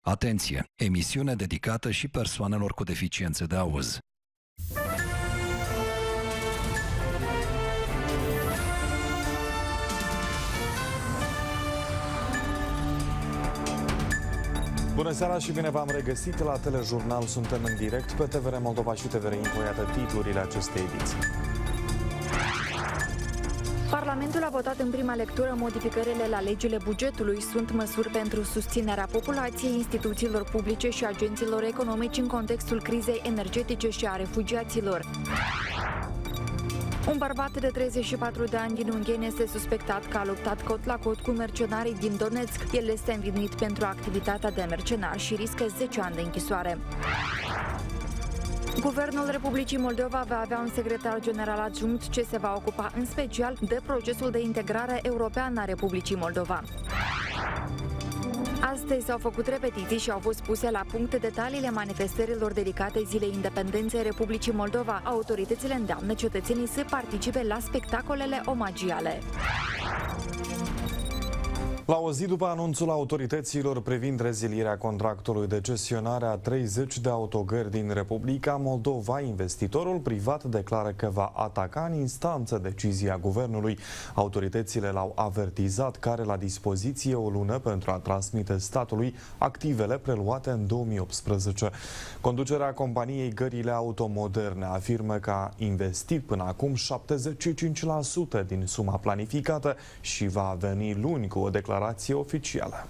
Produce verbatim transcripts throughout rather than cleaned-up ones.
Atenție! Emisiune dedicată și persoanelor cu deficiențe de auz. Bună seara și bine v-am regăsit la Telejurnal. Suntem în direct pe T V R Moldova și T V R Info. Iată titlurile acestei ediții. Parlamentul a votat în prima lectură modificările la legile bugetului. Sunt măsuri pentru susținerea populației, instituțiilor publice și agenților economici în contextul crizei energetice și a refugiaților. Un bărbat de treizeci și patru de ani din Ungheni este suspectat că a luptat cot la cot cu mercenarii din Donetsk. El este învinuit pentru activitatea de mercenar și riscă zece ani de închisoare. Guvernul Republicii Moldova va avea un secretar general adjunct ce se va ocupa în special de procesul de integrare europeană a Republicii Moldova. Astăzi s-au făcut repetiții și au fost puse la punct detaliile manifestărilor dedicate Zilei Independenței Republicii Moldova. Autoritățile îndeamnă cetățenii să participe la spectacolele omagiale. La o zi după anunțul autorităților privind rezilierea contractului de cesionare a treizeci de autogări din Republica Moldova, investitorul privat declară că va ataca în instanță decizia guvernului. Autoritățile l-au avertizat că are la dispoziție o lună pentru a transmite statului activele preluate în două mii optsprezece. Conducerea companiei Gările Automoderne afirmă că a investit până acum șaptezeci și cinci la sută din suma planificată și va veni luni cu o declarație oficială.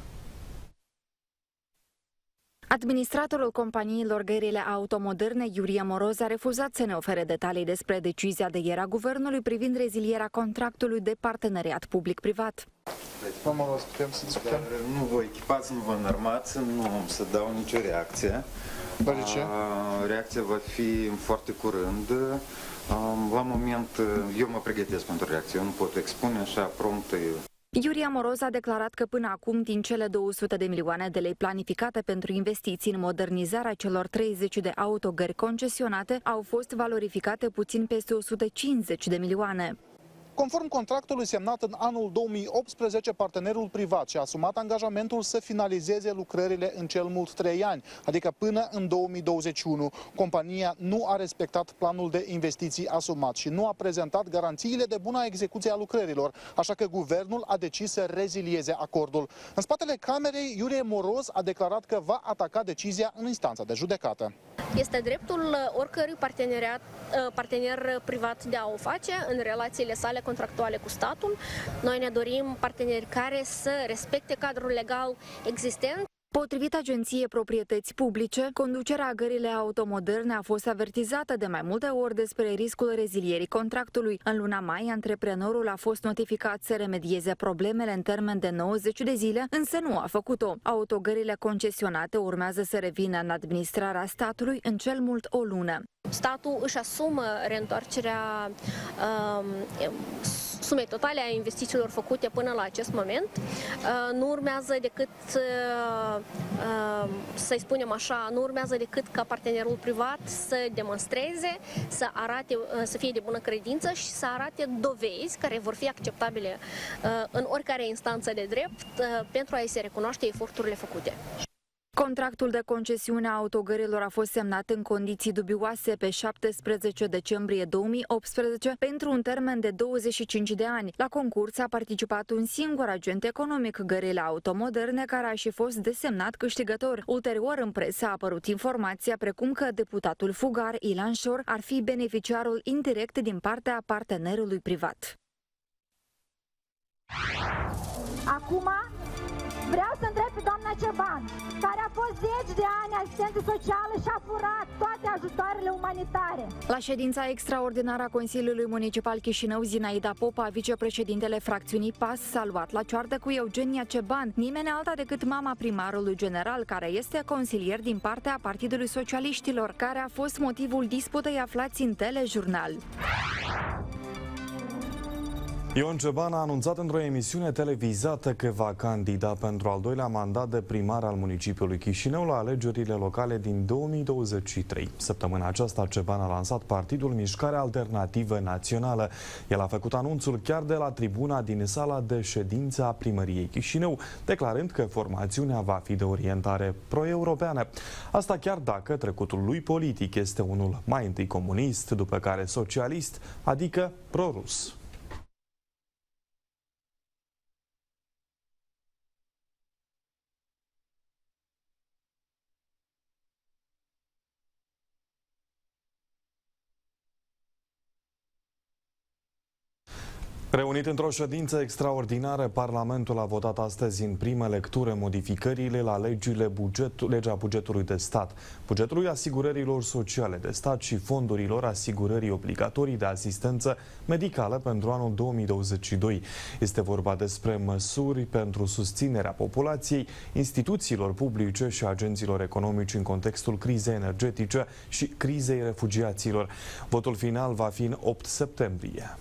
Administratorul companiilor Gările Automoderne, Iurie Moroz, a refuzat să ne ofere detalii despre decizia de ieri a guvernului privind rezilierea contractului de parteneriat public-privat. Mă Moroz, putem să discutăm? Nu vă echipați, nu vă înarmați, nu am să dau nicio reacție. De ce? Reacția va fi foarte curând. La moment, eu mă pregătesc pentru reacție, eu nu pot expune așa prompt. Iurie Moroz a declarat că până acum, din cele două sute de milioane de lei planificate pentru investiții în modernizarea celor treizeci de autogări concesionate, au fost valorificate puțin peste o sută cincizeci de milioane. Conform contractului semnat în anul două mii optsprezece, partenerul privat și-a asumat angajamentul să finalizeze lucrările în cel mult trei ani, adică până în două mii douăzeci și unu. Compania nu a respectat planul de investiții asumat și nu a prezentat garanțiile de bună execuție a lucrărilor, așa că guvernul a decis să rezilieze acordul. În spatele camerei, Iurie Moroz a declarat că va ataca decizia în instanța de judecată. Este dreptul oricărui partener privat de a o face în relațiile sale contractuale cu statul. Noi ne dorim parteneri care să respecte cadrul legal existent. Potrivit Agenției Proprietăți Publice, conducerea Gările Automoderne a fost avertizată de mai multe ori despre riscul rezilierii contractului. În luna mai, antreprenorul a fost notificat să remedieze problemele în termen de nouăzeci de zile, însă nu a făcut-o. Autogările concesionate urmează să revină în administrarea statului în cel mult o lună. Statul își asumă reîntoarcerea um, sumei totale a investițiilor făcute până la acest moment. Nu urmează decât, să-i spunem așa, nu urmează decât ca partenerul privat să demonstreze, să arate, să fie de bună credință și să arate dovezi care vor fi acceptabile în oricare instanță de drept pentru a-i se recunoaște eforturile făcute. Contractul de concesiune a autogărilor a fost semnat în condiții dubioase pe șaptesprezece decembrie două mii optsprezece pentru un termen de douăzeci și cinci de ani. La concurs a participat un singur agent economic, Gările Automoderne, care a și fost desemnat câștigător. Ulterior, în presă a apărut informația precum că deputatul fugar Ilan Șor ar fi beneficiarul indirect din partea partenerului privat. Acum vreau să întreb pe doamna Ceban, care a fost zeci de ani asistentă socială și a furat toate ajutoarele umanitare. La ședința extraordinară a Consiliului Municipal Chișinău, Zinaida Popa, vicepreședintele fracțiunii P A S, s-a luat la ceartă cu Eugenia Ceban, nimeni alta decât mama primarului general, care este consilier din partea Partidului Socialiștilor, care a fost motivul disputei aflați în Telejurnal. Ion Ceban a anunțat într-o emisiune televizată că va candida pentru al doilea mandat de primar al municipiului Chișinău la alegerile locale din două mii douăzeci și trei. Săptămâna aceasta, Ceban a lansat partidul Mișcarea Alternativă Națională. El a făcut anunțul chiar de la tribuna din sala de ședință a primăriei Chișinău, declarând că formațiunea va fi de orientare pro-europeană. Asta chiar dacă trecutul lui politic este unul mai întâi comunist, după care socialist, adică pro-rus. Reunit într-o ședință extraordinară, Parlamentul a votat astăzi în primă lectură modificările la legile buget, legea bugetului de stat, bugetului asigurărilor sociale de stat și fondurilor asigurării obligatorii de asistență medicală pentru anul două mii douăzeci și doi. Este vorba despre măsuri pentru susținerea populației, instituțiilor publice și agenților economici în contextul crizei energetice și crizei refugiaților. Votul final va fi în opt septembrie.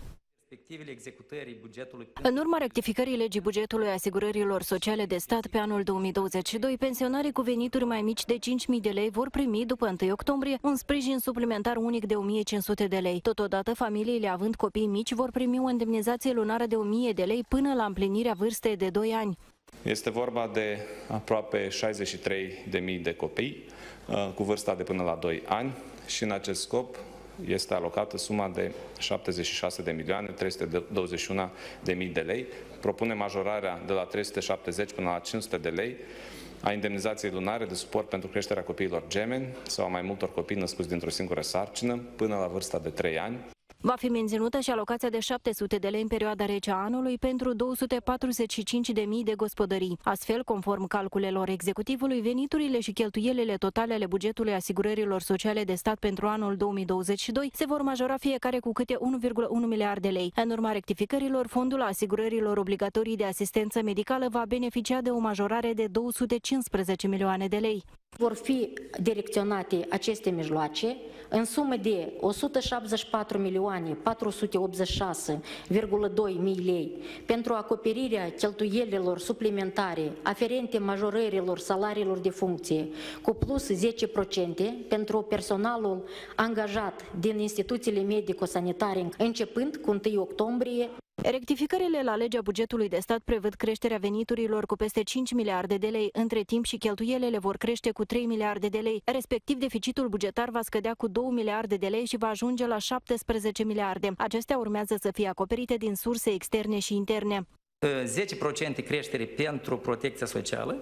În urma rectificării legii bugetului asigurărilor sociale de stat pe anul două mii douăzeci și doi, pensionarii cu venituri mai mici de cinci mii de lei vor primi după întâi octombrie un sprijin suplimentar unic de o mie cinci sute de lei. Totodată, familiile având copii mici vor primi o indemnizație lunară de o mie de lei până la împlinirea vârstei de doi ani. Este vorba de aproape șaizeci și trei de mii de copii cu vârsta de până la doi ani și în acest scop este alocată suma de șaptezeci și șase de milioane trei sute douăzeci și unu de mii de lei. Propune majorarea de la trei sute șaptezeci până la cinci sute de lei a indemnizației lunare de suport pentru creșterea copiilor gemeni sau a mai multor copii născuți dintr-o singură sarcină până la vârsta de trei ani. Va fi menținută și alocația de șapte sute de lei în perioada rece a anului pentru două sute patruzeci și cinci de mii de gospodării. Astfel, conform calculelor executivului, veniturile și cheltuielile totale ale bugetului asigurărilor sociale de stat pentru anul două mii douăzeci și doi se vor majora fiecare cu câte unu virgulă unu miliarde de lei. În urma rectificărilor, fondul asigurărilor obligatorii de asistență medicală va beneficia de o majorare de două sute cincisprezece milioane de lei. Vor fi direcționate aceste mijloace în sumă de o sută șaptezeci și patru milioane patru sute optzeci și șase virgulă doi mii lei pentru acoperirea cheltuielilor suplimentare aferente majorărilor salariilor de funcție, cu plus zece la sută pentru personalul angajat din instituțiile medico-sanitare, începând cu întâi octombrie. Rectificările la legea bugetului de stat prevăd creșterea veniturilor cu peste cinci miliarde de lei. Între timp și cheltuielile vor crește cu trei miliarde de lei. Respectiv, deficitul bugetar va scădea cu două miliarde de lei și va ajunge la șaptesprezece miliarde. Acestea urmează să fie acoperite din surse externe și interne. zece la sută creștere pentru protecția socială,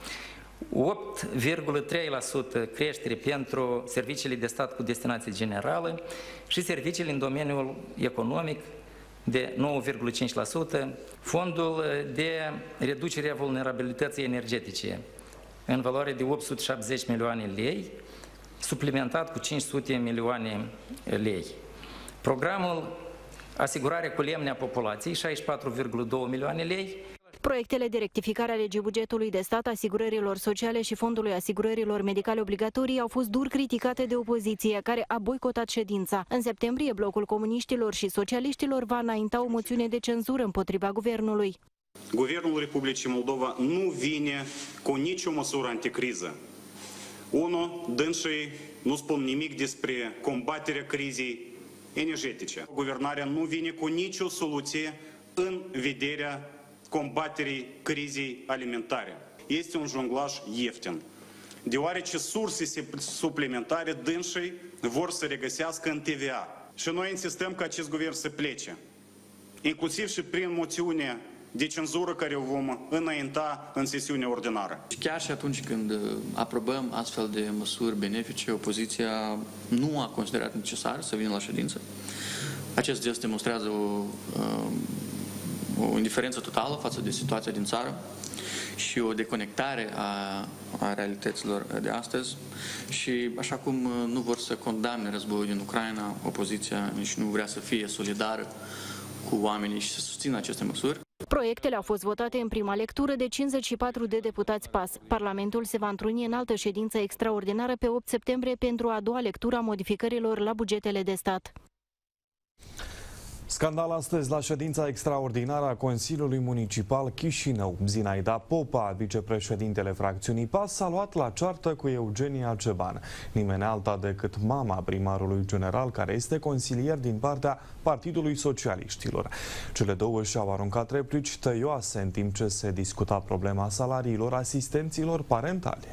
opt virgulă trei la sută creștere pentru serviciile de stat cu destinație generală și serviciile în domeniul economic de nouă virgulă cinci la sută, fondul de reducere a vulnerabilității energetice în valoare de opt sute șaptezeci milioane lei, suplimentat cu cinci sute milioane lei. Programul Asigurarea cu lemne a populației, șaizeci și patru virgulă doi milioane lei. Proiectele de rectificare a legii bugetului de stat, asigurărilor sociale și fondului asigurărilor medicale obligatorii au fost dur criticate de opoziție, care a boicotat ședința. În septembrie, blocul comuniștilor și socialiștilor va înainta o moțiune de cenzură împotriva guvernului. Guvernul Republicii Moldova nu vine cu nicio măsură anticriză. Unu, dânsii nu spun nimic despre combaterea crizei energetice. Guvernarea nu vine cu nicio soluție în vederea combaterii crizei alimentare. Este un jonglaj ieftin, deoarece surse suplimentare dânsii vor să regăsească în T V A. Și noi insistăm ca acest guvern să plece, inclusiv și prin moțiune de cenzură care o vom înainta în sesiunea ordinară. Chiar și atunci când aprobăm astfel de măsuri benefice, opoziția nu a considerat necesar să vină la ședință. Acest gest demonstrează o, o indiferență totală față de situația din țară și o deconectare a, a realităților de astăzi. Și așa cum nu vor să condamne războiul din Ucraina, opoziția nici nu vrea să fie solidară cu oamenii și să susțină aceste măsuri. Proiectele au fost votate în prima lectură de cincizeci și patru de deputați P A S. Parlamentul se va întruni în altă ședință extraordinară pe opt septembrie pentru a doua lectură a modificărilor la bugetele de stat. Scandal astăzi la ședința extraordinară a Consiliului Municipal Chișinău. Zinaida Popa, vicepreședintele fracțiunii P A S, s-a luat la ceartă cu Eugenia Ceban, nimeni alta decât mama primarului general, care este consilier din partea Partidului Socialiștilor. Cele două și-au aruncat replici tăioase în timp ce se discuta problema salariilor asistenților parentali.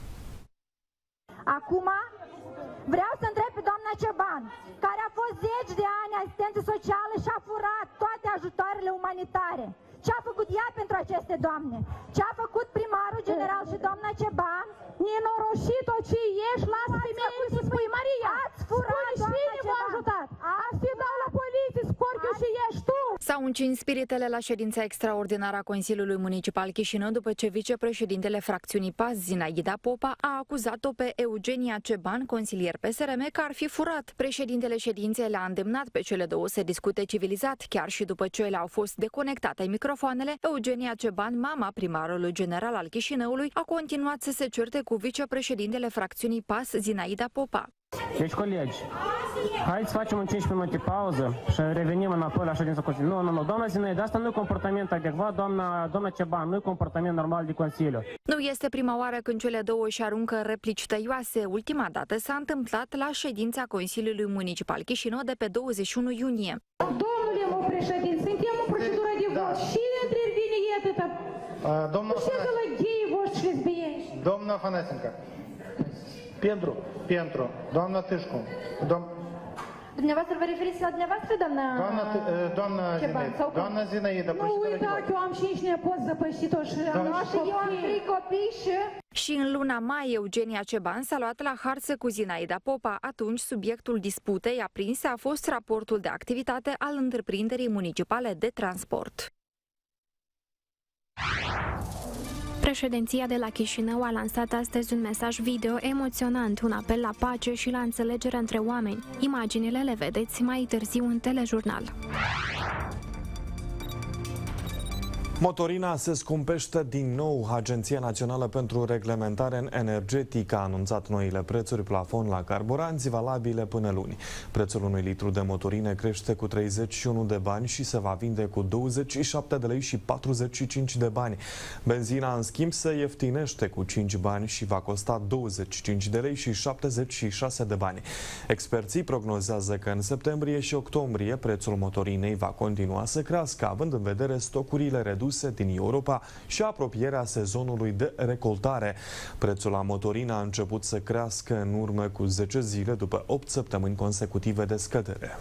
Acum vreau să întreb pe doamna Ceban, care a fost zeci de ani asistentă socială și a furat toate ajutoarele umanitare. Ce a făcut ea pentru aceste doamne? Ce a făcut primarul general și doamna Ceban? Nenoroșit-o ce ești, lasă femeie să spui, Maria, ați furat, spune cine v-a ajutat? Ați fi dat la poliție, scorchiu și ești tu! S-au încins spiritele la ședința extraordinară a Consiliului Municipal Chișinău după ce vicepreședintele fracțiunii P A S, Zinaida Popa, a acuzat-o pe Eugenia Ceban, consilier P S R M, că ar fi furat. Președintele ședinței le-a îndemnat pe cele două să discute civilizat, chiar și după ce le-au fost deconectate microfoanele. Eugenia Ceban, mama primarului general al Chișinăului, a continuat să se certe cu vicepreședintele fracțiunii P A S, Zinaida Popa. Deci, colegi, haideți să facem un cinci minute pauză și revenim înapoi la ședința Consiliului. Nu, nu, nu, doamna Zinaida, asta nu e comportament adecvat, doamna, doamna Ceban, nu e comportament normal de Consiliu. Nu este prima oară când cele două își aruncă replici tăioase. Ultima dată s-a întâmplat la ședința Consiliului Municipal Chișinău de pe douăzeci și unu iunie. Domnule, mă președinte, suntem în procedură de vot. Cine intervine atâta? Ce de la gay voștri și lesbieni? Doamna Afanasenko. Pentru, pentru, doamna Tâșcu, doam... Dumneavoastră vă referiți la dumneavoastră, doamna... Doamna, doamna Zinaida, doamna Zinaida, nu uitați, eu am cinci nepoți zăpășitori și am eu am trei copii și... Și în luna mai, Eugenia Ceban s-a luat la harță cu Zinaida Popa. Atunci, subiectul disputei aprinse a fost raportul de activitate al întreprinderii municipale de transport. Președinția de la Chișinău a lansat astăzi un mesaj video emoționant, un apel la pace și la înțelegere între oameni. Imaginile le vedeți mai târziu în telejurnal. Motorina se scumpește din nou. Agenția Națională pentru Reglementare Energetică a anunțat noile prețuri plafon la carburanți valabile până luni. Prețul unui litru de motorină crește cu treizeci și unu de bani și se va vinde cu douăzeci și șapte de lei și patruzeci și cinci de bani. Benzina, în schimb, se ieftinește cu cinci bani și va costa douăzeci și cinci de lei și șaptezeci și șase de bani. Experții prognozează că în septembrie și octombrie prețul motorinei va continua să crească, având în vedere stocurile reduse din Europa și apropierea sezonului de recoltare. Prețul la motorină a început să crească în urmă cu zece zile după opt săptămâni consecutive de scădere.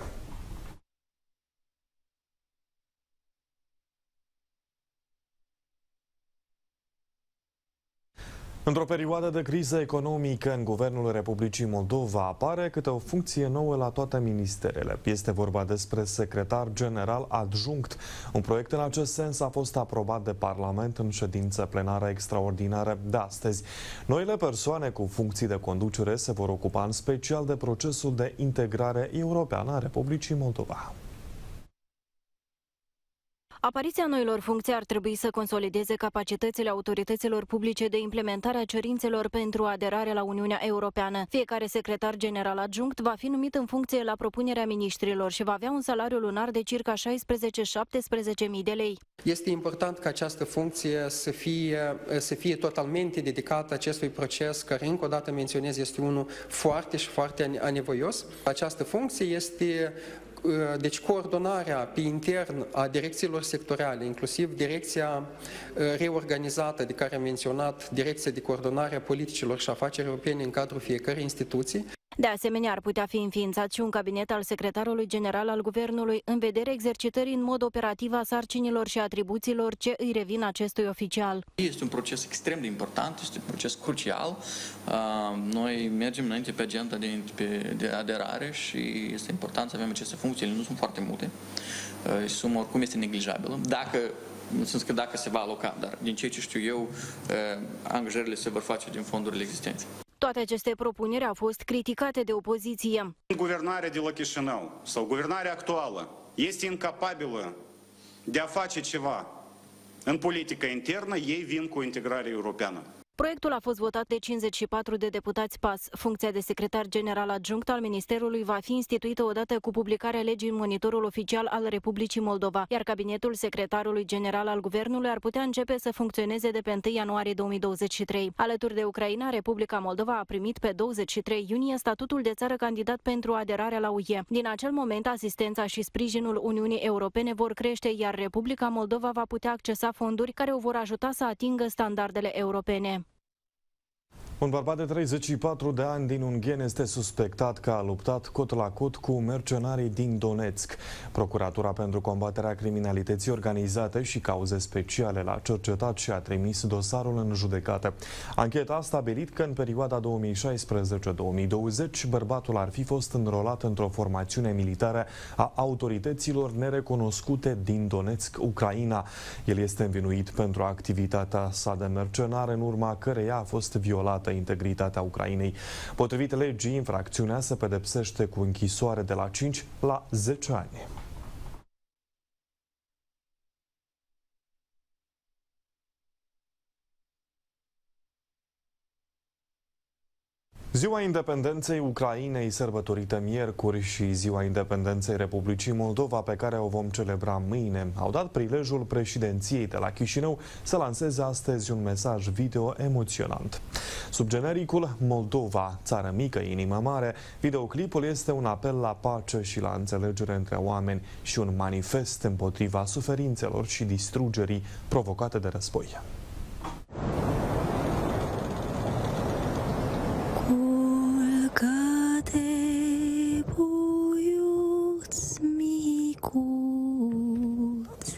Într-o perioadă de criză economică, în Guvernul Republicii Moldova apare câte o funcție nouă la toate ministerele. Este vorba despre secretar general adjunct. Un proiect în acest sens a fost aprobat de Parlament în ședință plenară extraordinară de astăzi. Noile persoane cu funcții de conducere se vor ocupa în special de procesul de integrare europeană a Republicii Moldova. Apariția noilor funcții ar trebui să consolideze capacitățile autorităților publice de implementare a cerințelor pentru aderarea la Uniunea Europeană. Fiecare secretar general adjunct va fi numit în funcție la propunerea miniștrilor și va avea un salariu lunar de circa șaisprezece șaptesprezece mii de lei. Este important ca această funcție să fie, să fie totalmente dedicată acestui proces, care, încă o dată menționez, este unul foarte și foarte anevoios. Această funcție este deci coordonarea pe intern a direcțiilor sectoriale, inclusiv direcția reorganizată de care am menționat, direcția de coordonare a politicilor și afaceri europene în cadrul fiecărei instituții. De asemenea, ar putea fi înființat și un cabinet al secretarului general al Guvernului în vederea exercitării în mod operativ a sarcinilor și atribuțiilor ce îi revin acestui oficial. Este un proces extrem de important, este un proces crucial. Noi mergem înainte pe agenda de, de aderare și este important să avem aceste funcții, ele nu sunt foarte multe. Suma oricum este neglijabilă. Dacă în sens că dacă se va aloca, dar din ceea ce știu eu, angajările se vor face din fondurile existente. Toate aceste propuneri au fost criticate de opoziție. Guvernarea de la Chișinău sau guvernarea actuală este incapabilă de a face ceva în politica internă, ei vin cu integrarea europeană. Proiectul a fost votat de cincizeci și patru de deputați P A S. Funcția de secretar general adjunct al Ministerului va fi instituită odată cu publicarea legii în monitorul oficial al Republicii Moldova, iar cabinetul secretarului general al guvernului ar putea începe să funcționeze de pe întâi ianuarie două mii douăzeci și trei. Alături de Ucraina, Republica Moldova a primit pe douăzeci și trei iunie statutul de țară candidat pentru aderarea la U E. Din acel moment, asistența și sprijinul Uniunii Europene vor crește, iar Republica Moldova va putea accesa fonduri care o vor ajuta să atingă standardele europene. Un bărbat de treizeci și patru de ani din Ungheni este suspectat că a luptat cot la cot cu mercenarii din Donetsk. Procuratura pentru combaterea criminalității organizate și cauze speciale l-a cercetat și a trimis dosarul în judecată. Ancheta a stabilit că în perioada două mii șaisprezece două mii douăzeci bărbatul ar fi fost înrolat într-o formațiune militară a autorităților nerecunoscute din Donetsk, Ucraina. El este învinuit pentru activitatea sa de mercenar, în urma căreia a fost violată integritatea Ucrainei. Potrivit legii, infracțiunea se pedepsește cu închisoare de la cinci la zece ani. Ziua Independenței Ucrainei, sărbătorită miercuri, și Ziua Independenței Republicii Moldova, pe care o vom celebra mâine, au dat prilejul președinției de la Chișinău să lanseze astăzi un mesaj video emoționant. Sub genericul Moldova, țară mică, inimă mare, videoclipul este un apel la pace și la înțelegere între oameni și un manifest împotriva suferințelor și distrugerii provocate de război. Culcă-te, puiuț micuț,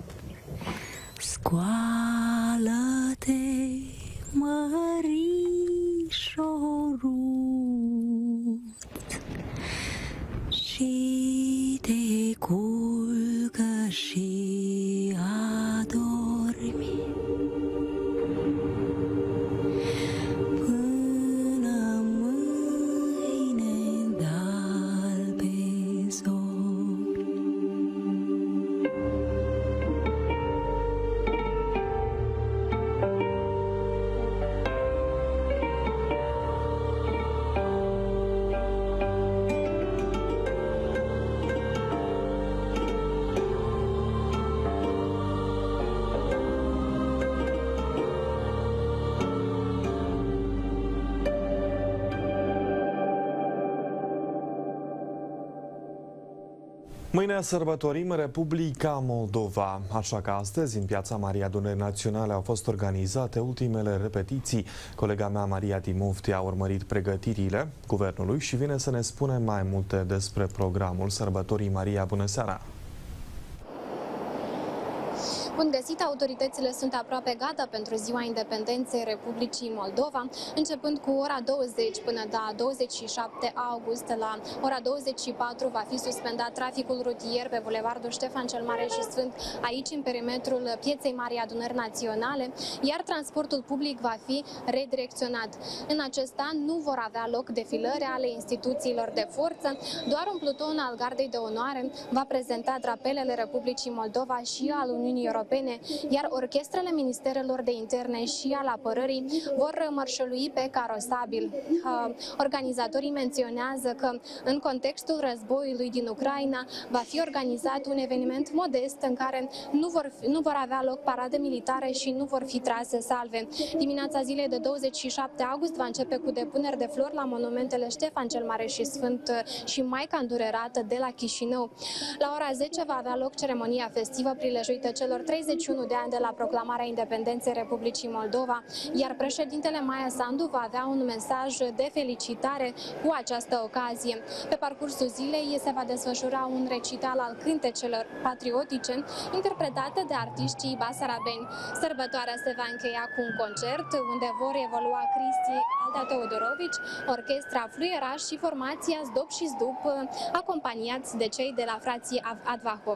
scoală-te, mărișoruț, și te culcă și adormi. Mâine sărbătorim Republica Moldova, așa că astăzi în Piața Marii Adunării Naționale au fost organizate ultimele repetiții. Colega mea, Maria Timofti, a urmărit pregătirile guvernului și vine să ne spune mai multe despre programul sărbătorii. Maria, bună seara! Bun găsit! Autoritățile sunt aproape gata pentru Ziua Independenței Republicii Moldova, începând cu ora douăzeci până la douăzeci și șapte august. La ora douăzeci și patru va fi suspendat traficul rutier pe Bulevardul Ștefan cel Mare și Sfânt, aici în perimetrul Pieței Marii Adunări Naționale, iar transportul public va fi redirecționat. În acest an nu vor avea loc defilări ale instituțiilor de forță, doar un pluton al Gardei de Onoare va prezenta drapelele Republicii Moldova și al Uniunii Europene, iar orchestrele Ministerelor de Interne și al Apărării vor mărșălui pe carosabil. Organizatorii menționează că în contextul războiului din Ucraina va fi organizat un eveniment modest în care nu vor, nu vor avea loc parade militare și nu vor fi trase salve. Dimineața zilei de douăzeci și șapte august va începe cu depuneri de flori la monumentele Ștefan cel Mare și Sfânt și Maica Îndurerată de la Chișinău. La ora zece va avea loc ceremonia festivă prilejuită celor treizeci și unu de ani de la proclamarea independenței Republicii Moldova, iar președintele Maia Sandu va avea un mesaj de felicitare cu această ocazie. Pe parcursul zilei se va desfășura un recital al cântecelor patriotice interpretate de artiștii basarabeni. Sărbătoarea se va încheia cu un concert unde vor evolua Cristi Aldea Teodorovici, orchestra Fluieraș și formația Zdop și Zdup, acompaniați de cei de la frații Advahov.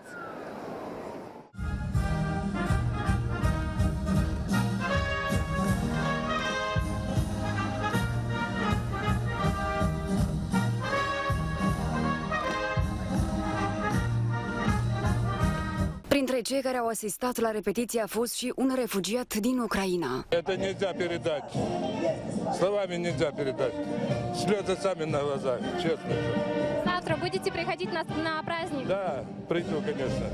Printre Printre cei care au asistat la repetiție a fost și un refugiat din Ucraina. Это нельзя передать. Словами нельзя передать. Слезы сами на глазах, честно. Завтра будете приходить на, на праздник? Да, приду, конечно.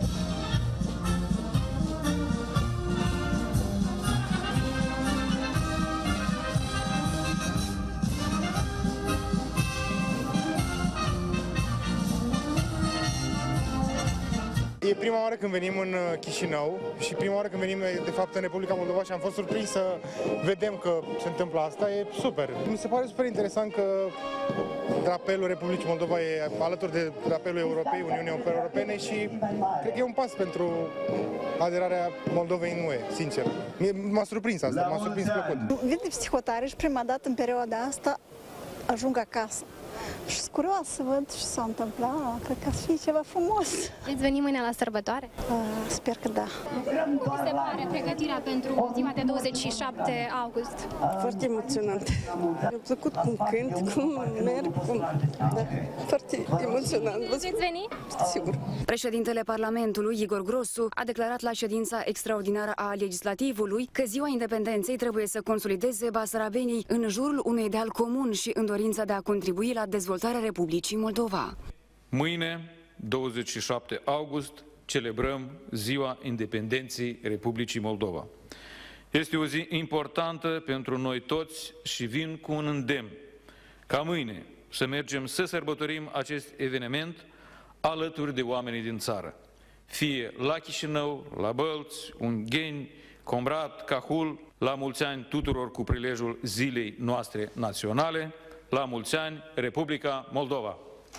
E prima oară când venim în Chișinău și prima oară când venim, de fapt, în Republica Moldova și am fost surprins să vedem că se întâmplă asta. E super. Mi se pare super interesant că drapelul Republicii Moldova e alături de drapelul Europei, Uniunii Europene și cred că e un pas pentru aderarea Moldovei în U E, sincer. M-a surprins asta, m-a surprins plăcut. Vin de psihotare și prima dată în perioada asta ajung acasă. Și sunt curioasă să văd ce s-a întâmplat, cred că ar fi ceva frumos. Veți veni mâine la sărbătoare? Uh, sper că da. Cum se pare pregătirea pentru ziua de douăzeci și șapte august? Foarte emoționant. Mi-a plăcut cum cânt, cum merg, cum... Da, foarte emoționant. Veți veni? Sigur. Președintele Parlamentului, Igor Grosu, a declarat la ședința extraordinară a Legislativului că Ziua Independenței trebuie să consolideze basarabenii în jurul unui ideal comun și în dorința de a contribui la dezvoltarea Republicii Moldova. Mâine, douăzeci și șapte august, celebrăm Ziua Independenței Republicii Moldova. Este o zi importantă pentru noi toți și vin cu un îndemn ca mâine să mergem să sărbătorim acest eveniment alături de oamenii din țară. Fie la Chișinău, la Bălți, Ungheni, Comrat, Cahul, la mulți ani tuturor cu prilejul zilei noastre naționale. La mulți ani, Republica Moldova!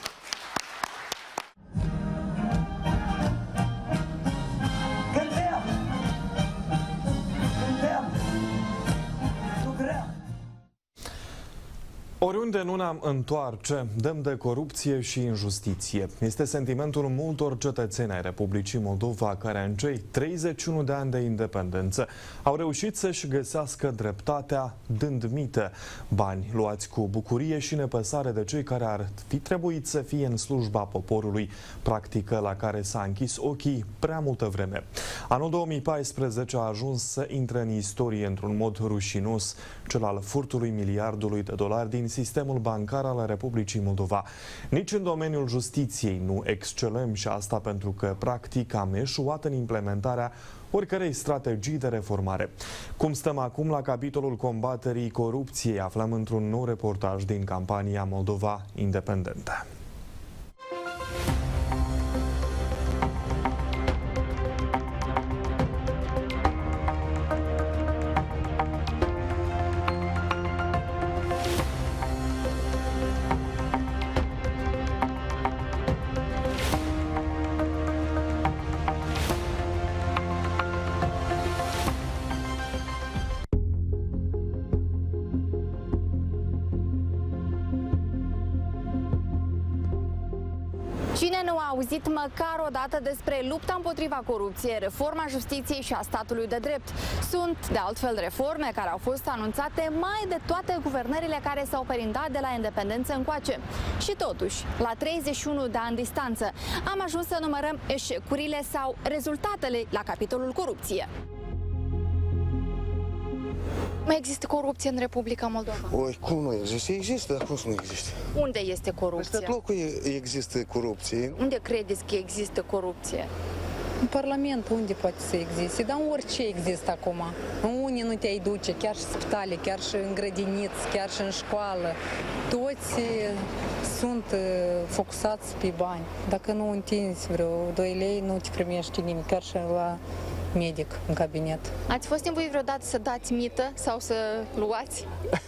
Oriunde nu ne-am întoarce, dăm de corupție și injustiție. Este sentimentul multor cetățeni ai Republicii Moldova care în cei treizeci și unu de ani de independență au reușit să-și găsească dreptatea dând mită, bani luați cu bucurie și nepăsare de cei care ar fi trebuit să fie în slujba poporului, practică la care s-a închis ochii prea multă vreme. Anul două mii paisprezece a ajuns să intre în istorie într-un mod rușinos, cel al furtului miliardului de dolari din sistemul bancar al Republicii Moldova. Nici în domeniul justiției nu excelăm și asta pentru că, practic, am eșuat în implementarea oricărei strategii de reformare. Cum stăm acum la capitolul combaterii corupției, aflăm într-un nou reportaj din campania Moldova Independentă. Cine nu a auzit măcar o dată despre lupta împotriva corupției, reforma justiției și a statului de drept? Sunt, de altfel, reforme care au fost anunțate mai de toate guvernările care s-au perindat de la independență încoace. Și totuși, la treizeci și unu de ani distanță, am ajuns să numărăm eșecurile sau rezultatele la capitolul corupție. Mai există corupție în Republica Moldova? Oi, cum nu există? Există, dar cum să nu există? Unde este corupție? Peste locul există corupție. Unde credeți că există corupție? În Parlament unde poate să existe? Dar orice există acum. Unde nu te-ai duce, chiar și spitale, chiar și în grădiniți, chiar și în școală. Toți sunt focusați pe bani. Dacă nu întinzi vreo doi lei, nu te primește nimic, chiar și la medic în cabinet. Ați fost nevoit vreodată să dați mită sau să luați?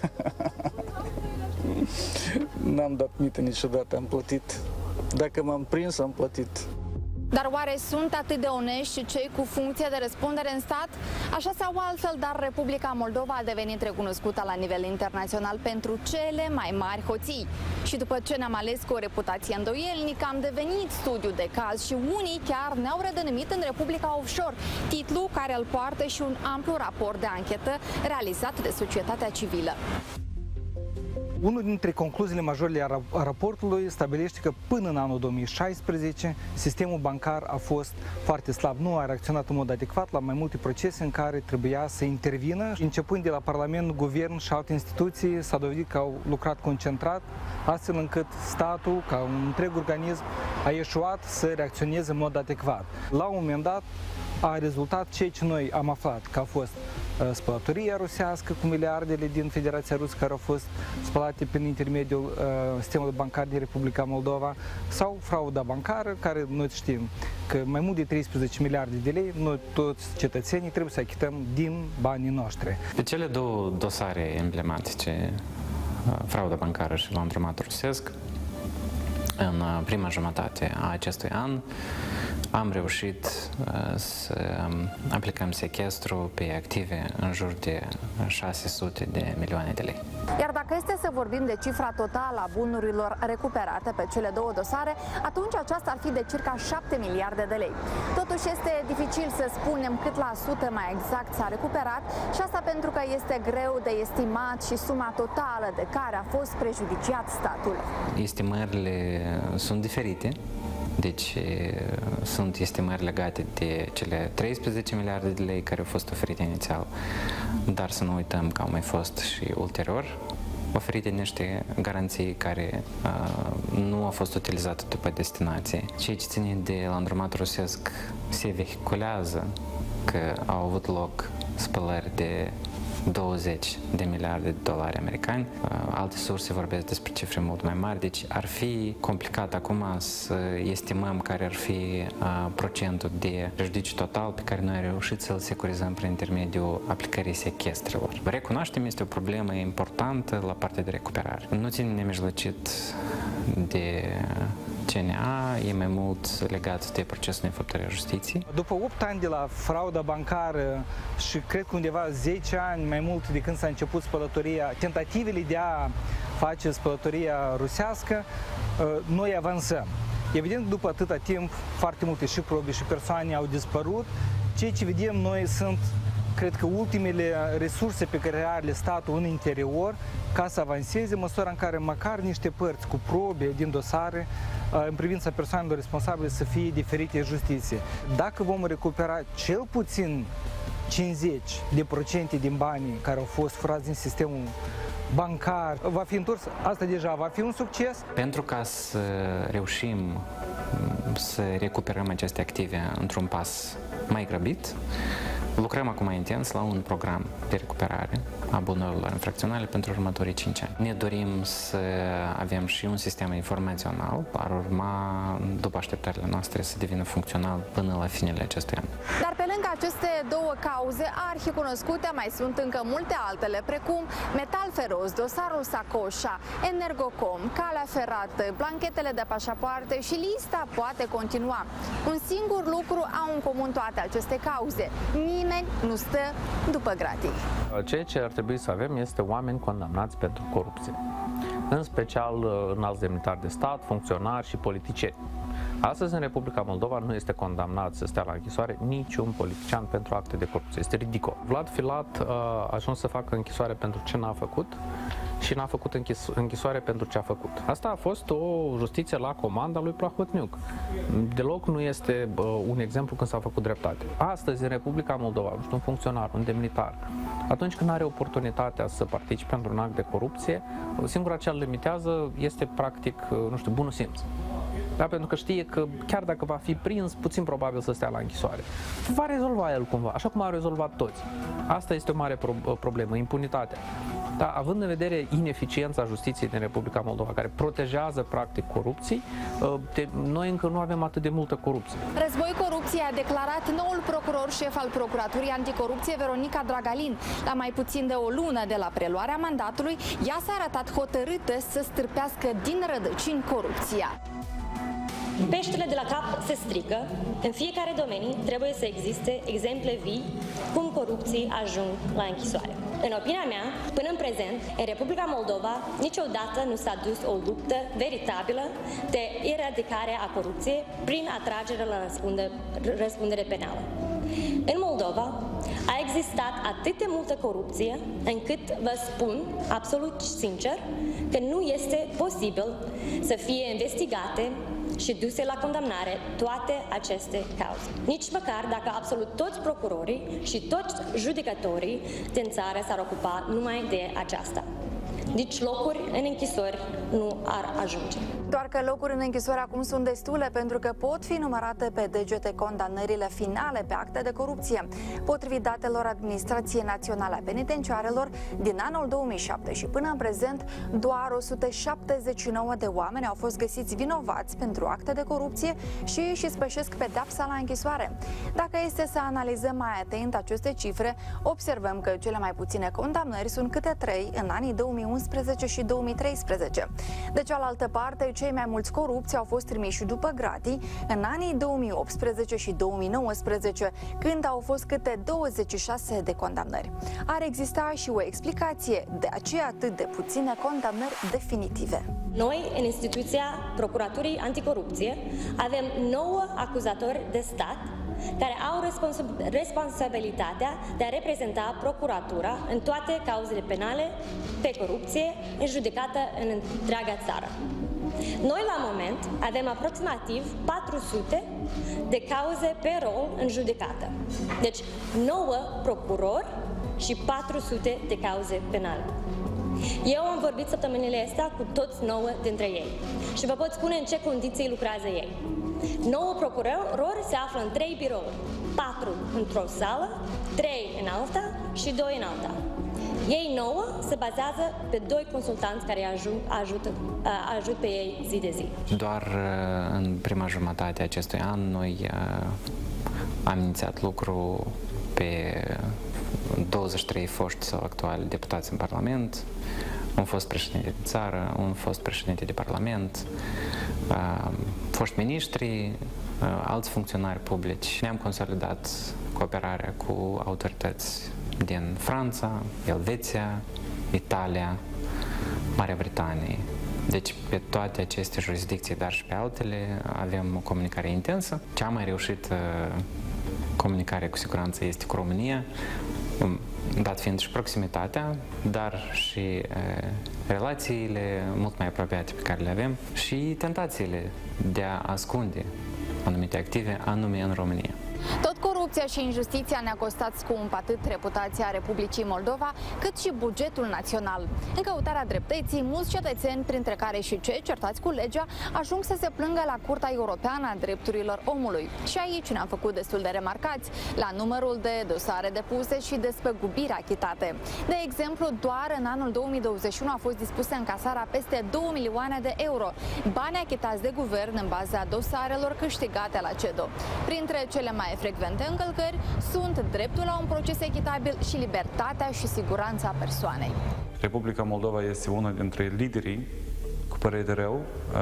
N-am dat mită niciodată, am plătit. Dacă m-am prins, am plătit. Dar oare sunt atât de onești cei cu funcție de răspundere în stat? Așa sau altfel, dar Republica Moldova a devenit recunoscută la nivel internațional pentru cele mai mari hoții. Și după ce ne-am ales cu o reputație îndoielnică, am devenit studiu de caz și unii chiar ne-au redenumit în Republica Offshore, titlu care îl poartă și un amplu raport de anchetă realizat de societatea civilă. Unul dintre concluziile majore ale raportului stabilește că până în anul două mii șaisprezece sistemul bancar a fost foarte slab, nu a reacționat în mod adecvat la mai multe procese în care trebuia să intervină. Începând de la Parlament, Guvern și alte instituții, s-a dovedit că au lucrat concentrat, astfel încât statul, ca un întreg organism, a eșuat să reacționeze în mod adecvat. La un moment dat a rezultat ceea ce noi am aflat, că a fost spălătoria rusească cu miliardele din Federația Rusă care au fost spălate prin intermediul uh, sistemului bancar din Republica Moldova, sau frauda bancară, care noi știm că mai mult de treisprezece miliarde de lei, noi toți cetățenii trebuie să achităm din banii noștri. Pe cele două dosare emblematice, frauda bancară și laundromatul rusesc, în prima jumătate a acestui an am reușit uh, să aplicăm sechestru pe active în jur de șase sute de milioane de lei. Iar dacă este să vorbim de cifra totală a bunurilor recuperate pe cele două dosare, atunci aceasta ar fi de circa șapte miliarde de lei. Totuși este dificil să spunem cât la sută mai exact s-a recuperat, și asta pentru că este greu de estimat și suma totală de care a fost prejudiciat statul. Estimările sunt diferite. Deci sunt estimări legate de cele treisprezece miliarde de lei care au fost oferite inițial, dar să nu uităm că au mai fost și ulterior oferite niște garanții care uh, nu au fost utilizate după destinație. Ceea ce ține de laundromatul rusesc se vehiculează că au avut loc spălări de douăzeci de miliarde de dolari americani. Alte surse vorbesc despre cifre mult mai mari, deci ar fi complicat acum să estimăm care ar fi procentul de prejudiciu total pe care noi am reușit să-l securizăm prin intermediul aplicării sechestrelor. Recunoaștem, este o problemă importantă la partea de recuperare. Nu ține nemijlocit de C N A, e mai mult legat de procesul de înfăptuire a justiției. După opt ani de la frauda bancară și cred că undeva zece ani mai mult de când s-a început spălătoria, tentativele de a face spălătoria rusească, noi avansăm. Evident, după atâta timp, foarte multe și probe și persoane au dispărut. Ceea ce vedem noi sunt, cred că, ultimele resurse pe care are statul în interior ca să avanseze, măsura în care măcar niște părți cu probe din dosare în privința persoanelor responsabile să fie diferite justiție. Dacă vom recupera cel puțin cincizeci de procente din banii care au fost furați din sistemul bancar, va fi întors, asta deja va fi un succes. Pentru ca să reușim să recuperăm aceste active într-un pas mai grăbit, lucrăm acum intens la un program de recuperare a bunurilor infracționale pentru următorii cinci ani. Ne dorim să avem și un sistem informațional, ar urma, după așteptările noastre, să devină funcțional până la finele acestui an. Dar pe lângă aceste două cauze arhicunoscute, mai sunt încă multe altele, precum metal feros, dosarul Sacoșa, Energocom, calea ferată, blanchetele de pașapoarte și lista poate continua. Un singur lucru au în comun toate aceste cauze: nimeni nu stă după gratii. Ceea ce ar trebui să avem este oameni condamnați pentru corupție, în special înalți demnitari de stat, funcționari și politicieni. Astăzi, în Republica Moldova, nu este condamnat să stea la închisoare niciun politician pentru acte de corupție. Este ridicol. Vlad Filat a ajuns să facă închisoare pentru ce n-a făcut și n-a făcut închis închisoare pentru ce a făcut. Asta a fost o justiție la comanda lui Plahotniuc. Deloc nu este uh, un exemplu când s-a făcut dreptate. Astăzi, în Republica Moldova, nu știu, un funcționar, un demnitar, atunci când are oportunitatea să participe într-un act de corupție, singura ce îl limitează este, practic, nu știu, bunul simț. Da, pentru că știe că chiar dacă va fi prins, puțin probabil să stea la închisoare. Va rezolva el cumva, așa cum a rezolvat toți. Asta este o mare pro problemă, impunitatea. Dar având în vedere ineficiența justiției din Republica Moldova, care protejează practic corupții, de, noi încă nu avem atât de multă corupție. Război corupție a declarat noul procuror șef al Procuraturii Anticorupție, Veronica Dragalin. La mai puțin de o lună de la preluarea mandatului, ea s-a arătat hotărâtă să stârpească din rădăcini corupția. Peștele de la cap se strică. În fiecare domeniu trebuie să existe exemple vii cum corupții ajung la închisoare. În opinia mea, până în prezent, în Republica Moldova, niciodată nu s-a dus o luptă veritabilă de eradicare a corupției prin atragere la răspundere penală. În Moldova a existat existat atât de multă corupție încât vă spun absolut sincer că nu este posibil să fie investigate și duse la condamnare toate aceste cauze. Nici măcar dacă absolut toți procurorii și toți judecătorii din țară s-ar ocupa numai de aceasta. Deci locuri în închisori nu ar ajunge. Doar că locuri în închisori acum sunt destule, pentru că pot fi numărate pe degete condamnările finale pe acte de corupție. Potrivit datelor Administrației Naționale a Penitenciarelor, din anul două mii șapte și până în prezent, doar o sută șaptezeci și nouă de oameni au fost găsiți vinovați pentru acte de corupție și își spășesc pedeapsa la închisoare. Dacă este să analizăm mai atent aceste cifre, observăm că cele mai puține condamnări sunt câte trei în anii două mii unsprezece și două mii treisprezece. De cealaltă parte, cei mai mulți corupți au fost trimiși după gratii în anii două mii optsprezece și două mii nouăsprezece, când au fost câte douăzeci și șase de condamnări. Ar exista și o explicație, de aceea atât de puține condamnări definitive. Noi, în instituția Procuraturii Anticorupție, avem nouă acuzatori de stat care au responsabilitatea de a reprezenta procuratura în toate cauzele penale pe corupție în judecată în întreaga țară. Noi, la moment, avem aproximativ patru sute de cauze pe rol în judecată. Deci, nouă procurori și patru sute de cauze penale. Eu am vorbit săptămânile astea cu toți nouă dintre ei și vă pot spune în ce condiții lucrează ei. nouă procurori se află în trei birouri, patru într-o sală, trei în alta și doi în alta. Ei nouă se bazează pe doi consultanți care ajut, ajută, ajut pe ei zi de zi. Doar în prima jumătate a acestui an noi am inițiat lucru pe douăzeci și trei foști sau actuali deputați în Parlament, un fost președinte de țară, un fost președinte de Parlament, foști miniștri, alți funcționari publici. Ne-am consolidat cooperarea cu autorități din Franța, Elveția, Italia, Marea Britanie. Deci pe toate aceste jurisdicții, dar și pe altele, avem o comunicare intensă. Cea mai reușită comunicare cu siguranță este cu România, dat fiind și proximitatea, dar și e, relațiile mult mai apropiate pe care le avem și tentațiile de a ascunde anumite active, anume în România. Tot corupția și injustiția ne-a costat scump atât reputația Republicii Moldova, cât și bugetul național. În căutarea dreptății, mulți cetățeni, printre care și cei certați cu legea, ajung să se plângă la Curtea Europeană a Drepturilor Omului. Și aici ne-am făcut destul de remarcați la numărul de dosare depuse și despăgubiri achitate. De exemplu, doar în anul două mii douăzeci și unu a fost dispusă încasarea peste două milioane de euro, bani achitați de guvern în baza dosarelor câștigate la CEDO. Printre cele mai frecvente încălcări sunt dreptul la un proces echitabil și libertatea și siguranța persoanei. Republica Moldova este una dintre liderii, cu părere de rău,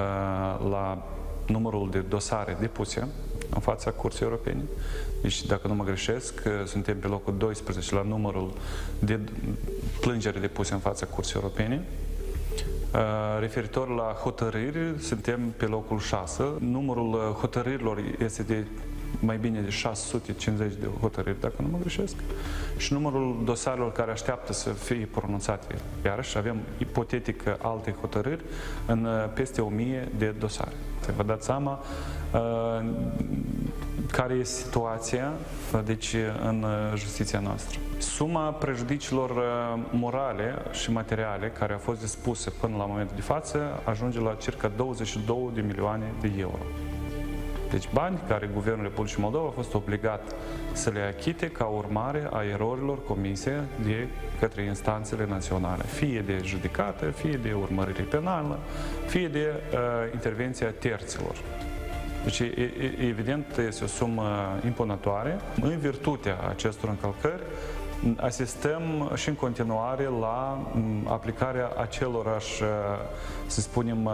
la numărul de dosare depuse în fața Curții Europene. Deci, dacă nu mă greșesc, suntem pe locul doisprezece la numărul de plângeri depuse în fața Curții Europene. Referitor la hotărâri, suntem pe locul șase. Numărul hotărârilor este de mai bine de șase sute cincizeci de hotărâri, dacă nu mă greșesc, și numărul dosarelor care așteaptă să fie pronunțate. Iarăși avem ipotetic alte hotărâri în peste o mie de dosare. Să vă dați seama uh, care este situația deci, în justiția noastră. Suma prejudiciilor morale și materiale care au fost dispuse până la momentul de față ajunge la circa douăzeci și două de milioane de euro. Deci bani care Guvernul Republicii Moldova a fost obligat să le achite ca urmare a erorilor comise de către instanțele naționale, fie de judecată, fie de urmărire penală, fie de uh, intervenția terților. Deci, e, e, evident, este o sumă impunătoare. În virtutea acestor încălcări, asistăm și în continuare la aplicarea acelorași, să spunem,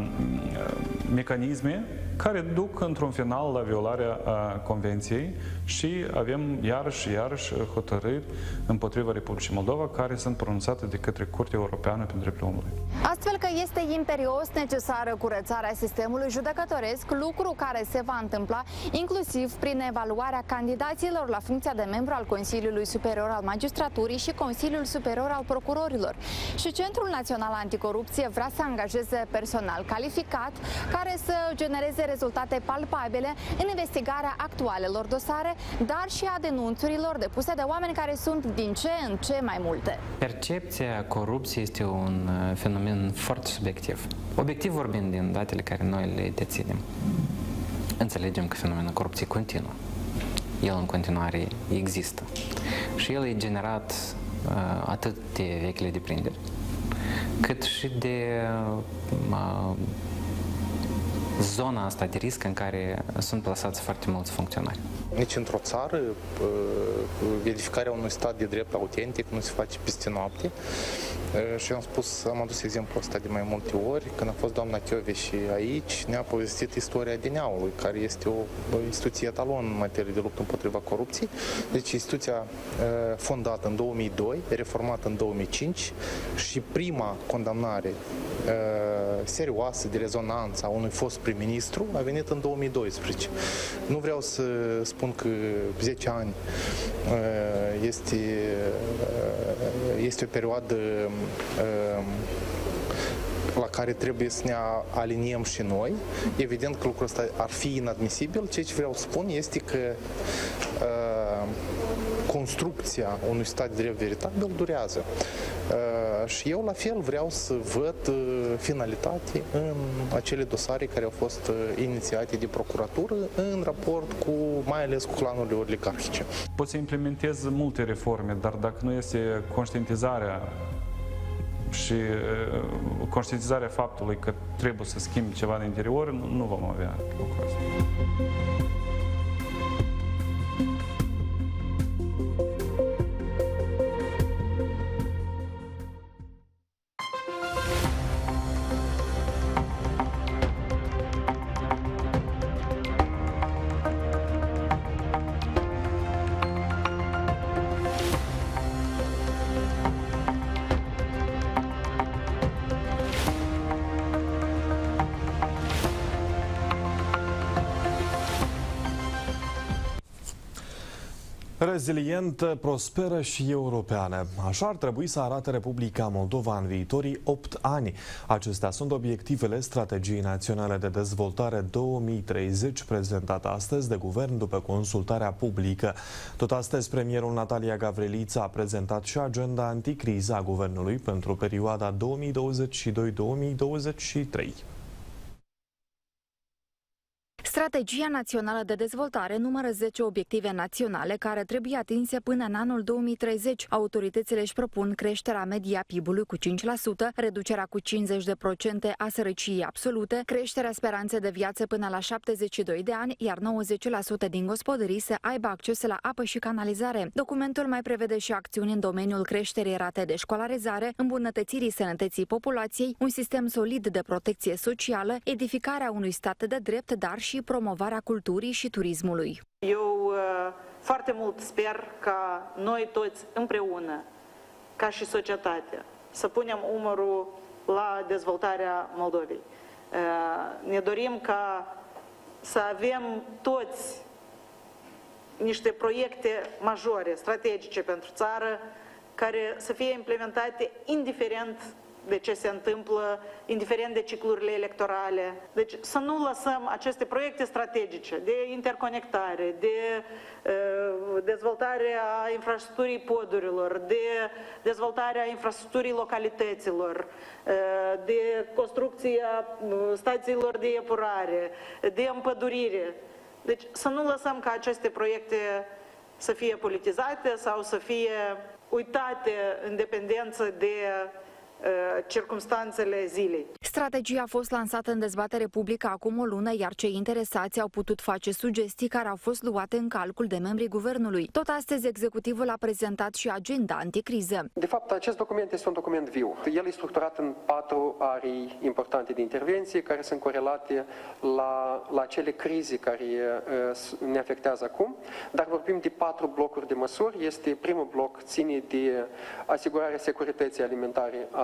mecanisme care duc într-un final la violarea Convenției și avem iarăși și iarăși hotărâri împotriva Republicii Moldova care sunt pronunțate de către Curtea Europeană pentru Drepturile Omului. Astfel că este imperios necesară curățarea sistemului judecătoresc, lucru care se va întâmpla inclusiv prin evaluarea candidaților la funcția de membru al Consiliului Superior al Magistraturii și Consiliul Superior al Procurorilor. Și Centrul Național Anticorupție vrea să angajeze personal calificat care să genereze rezultate palpabile în investigarea actualelor dosare, dar și a denunțurilor depuse de oameni care sunt din ce în ce mai multe. Percepția corupției este un fenomen foarte subiectiv. Obiectiv vorbind, din datele care noi le deținem, înțelegem că fenomenul corupției continuă. El în continuare există. Și el e generat uh, atât de vechile deprinderi, cât și de uh, zona asta de risc în care sunt plasați foarte mulți funcționari. Nici într-o țară verificarea unui stat de drept autentic nu se face peste noapte. Și am spus, am adus exemplul ăsta de mai multe ori, când a fost doamna și aici, ne-a povestit istoria D N A-ului, care este o instituție etalon în materie de luptă împotriva corupției. Deci instituția fondată în două mii doi, reformată în două mii cinci și prima condamnare serioasă de rezonanță a unui fost prim-ministru a venit în două mii doisprezece. Nu vreau să spun că zece ani este, este o perioadă la care trebuie să ne aliniem și noi. Evident că lucrul ăsta ar fi inadmisibil. Ceea ce vreau să spun este că uh, construcția unui stat de drept veritabil durează. Uh, și eu la fel vreau să văd uh, finalitate în acele dosare care au fost uh, inițiate de procuratură în raport cu, mai ales cu clanurile oligarhice. Poți să implementezi multe reforme, dar dacă nu este conștientizarea și uh, conștientizarea faptului că trebuie să schimbi ceva în interior, nu, nu vom avea lucrul ăsta. Rezilientă, prosperă și europeană. Așa ar trebui să arate Republica Moldova în viitorii opt ani. Acestea sunt obiectivele Strategiei Naționale de Dezvoltare două mii treizeci, prezentată astăzi de guvern după consultarea publică. Tot astăzi, premierul Natalia Gavrilița a prezentat și agenda anticriză a guvernului pentru perioada două mii douăzeci și doi două mii douăzeci și trei. Strategia Națională de Dezvoltare numără zece obiective naționale care trebuie atinse până în anul două mii treizeci. Autoritățile își propun creșterea medie a P I B-ului cu cinci la sută, reducerea cu cincizeci la sută a sărăciei absolute, creșterea speranței de viață până la șaptezeci și doi de ani, iar nouăzeci la sută din gospodării să aibă acces la apă și canalizare. Documentul mai prevede și acțiuni în domeniul creșterii ratei de școlarizare, îmbunătățirii sănătății populației, un sistem solid de protecție socială, edificarea unui stat de drept, dar și promovarea culturii și turismului. Eu uh, foarte mult sper ca noi toți împreună, ca și societate, să punem umărul la dezvoltarea Moldovei. Uh, ne dorim ca să avem toți niște proiecte majore, strategice pentru țară, care să fie implementate indiferent de ce se întâmplă, indiferent de ciclurile electorale. Deci să nu lăsăm aceste proiecte strategice de interconectare, de uh, dezvoltare a infrastructurii podurilor, de dezvoltarea infrastructurii localităților, uh, de construcția stațiilor de epurare, de împădurire. Deci să nu lăsăm ca aceste proiecte să fie politizate sau să fie uitate în dependență de circumstanțele zilei. Strategia a fost lansată în dezbatere publică acum o lună, iar cei interesați au putut face sugestii care au fost luate în calcul de membrii guvernului. Tot astăzi, executivul a prezentat și agenda anticriză. De fapt, acest document este un document viu. El e structurat în patru arii importante de intervenție care sunt corelate la, la cele crize care uh, ne afectează acum, dar vorbim de patru blocuri de măsuri. Este primul bloc ține de asigurarea securității alimentare a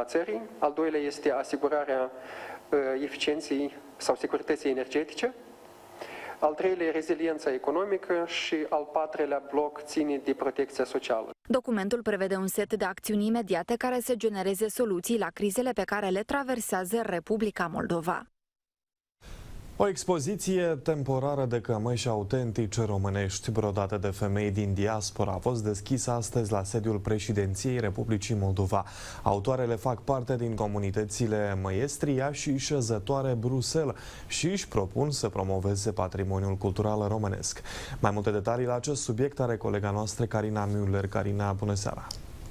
țării, al doilea este asigurarea eficienței sau securității energetice, al treilea reziliența economică și al patrulea bloc ține de protecția socială. Documentul prevede un set de acțiuni imediate care să genereze soluții la crizele pe care le traversează Republica Moldova. O expoziție temporară de cămăși autentice românești brodate de femei din diaspora a fost deschisă astăzi la sediul Președinției Republicii Moldova. Autoarele fac parte din comunitățile Măiestria și Șezătoare Bruxelles și își propun să promoveze patrimoniul cultural românesc. Mai multe detalii la acest subiect are colega noastră Carina Müller. Carina, bună seara!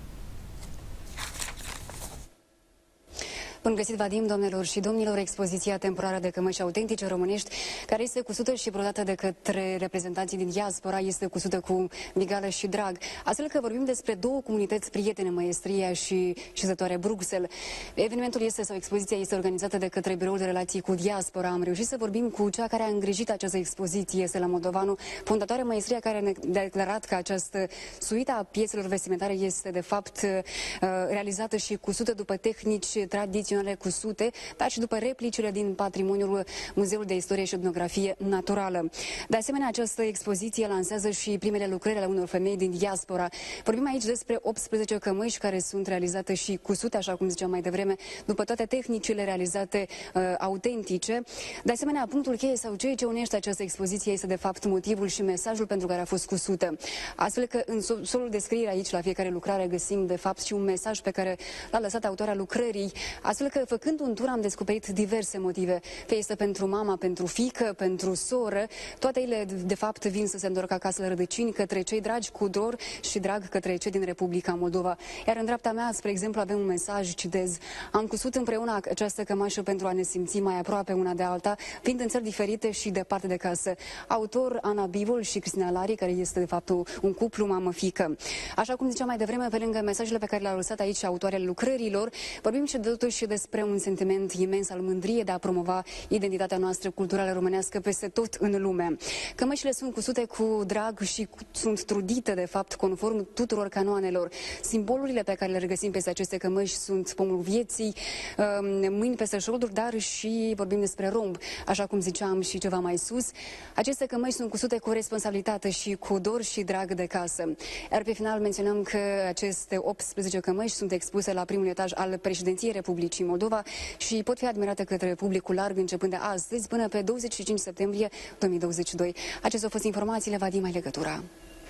Bun găsit, Vadim, domnilor și domnilor, expoziția temporară de cămăși autentice românești, care este cusută și brodată de către reprezentanții din diaspora, este cusută cu migală și drag. Astfel că vorbim despre două comunități prietene, Măiestria și Șezătoare Bruxelles. Evenimentul este, sau expoziția este organizată de către Biroul de Relații cu Diaspora. Am reușit să vorbim cu cea care a îngrijit această expoziție, este la Moldovanu, fondatoarea Măiestria, care ne-a declarat că această suită a pieselor vestimentare este, de fapt, realizată și cusută după tehnici tradiționale cusute, dar și după replicile din patrimoniul Muzeului de Istorie și Etnografie Naturală. De asemenea, această expoziție lansează și primele lucrări ale unor femei din diaspora. Vorbim aici despre optsprezece cămăși care sunt realizate și cusute, așa cum ziceam mai devreme, după toate tehnicile realizate uh, autentice. De asemenea, punctul cheie sau ceea ce unește această expoziție este, de fapt, motivul și mesajul pentru care a fost cusută. Astfel că în solul de scriere aici, la fiecare lucrare, găsim, de fapt, și un mesaj pe care l-a lăsat autoarea lucrării. Astfel că, făcând un tur, am descoperit diverse motive. Fie este pentru mama, pentru fiică, pentru soră, toate ele, de fapt, vin să se întorcă acasă la rădăcini, către cei dragi cu dor și drag către cei din Republica Moldova. Iar în dreapta mea, spre exemplu, avem un mesaj, citez: am cusut împreună această cămașă pentru a ne simți mai aproape una de alta, fiind în țări diferite și departe de casă. Autor Ana Bivol și Cristina Lari, care este, de fapt, un cuplu mamă-fică. Așa cum ziceam mai devreme, pe lângă mesajele pe care le-au lăsat aici autoarele lucrărilor, vorbim și de totuși despre un sentiment imens al mândriei de a promova identitatea noastră culturală românească peste tot în lume. Cămășile sunt cusute cu drag și sunt trudite, de fapt, conform tuturor canoanelor. Simbolurile pe care le regăsim peste aceste cămăși sunt pomul vieții, mâini peste șolduri, dar și vorbim despre romb, așa cum ziceam și ceva mai sus. Aceste cămăși sunt cusute cu responsabilitate și cu dor și drag de casă. Iar pe final menționăm că aceste optsprezece cămăși sunt expuse la primul etaj al Președinției Republicii Moldova și pot fi admirate către publicul larg începând de astăzi până pe douăzeci și cinci septembrie două mii douăzeci și doi. Acestea au fost informațiile. Vadim, mai legătura.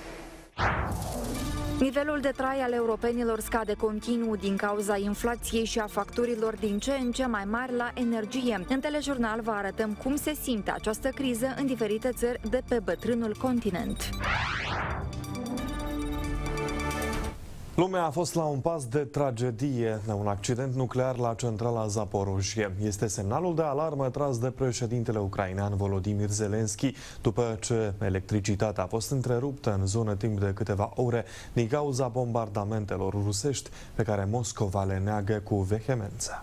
Nivelul de trai al europenilor scade continuu din cauza inflației și a facturilor din ce în ce mai mari la energie. În telejurnal vă arătăm cum se simte această criză în diferite țări de pe bătrânul continent. Lumea a fost la un pas de tragedie de un accident nuclear la centrala Zaporozhye. Este semnalul de alarmă tras de președintele ucrainean Volodymyr Zelensky după ce electricitatea a fost întreruptă în zonă timp de câteva ore din cauza bombardamentelor rusești pe care Moscova le neagă cu vehemență.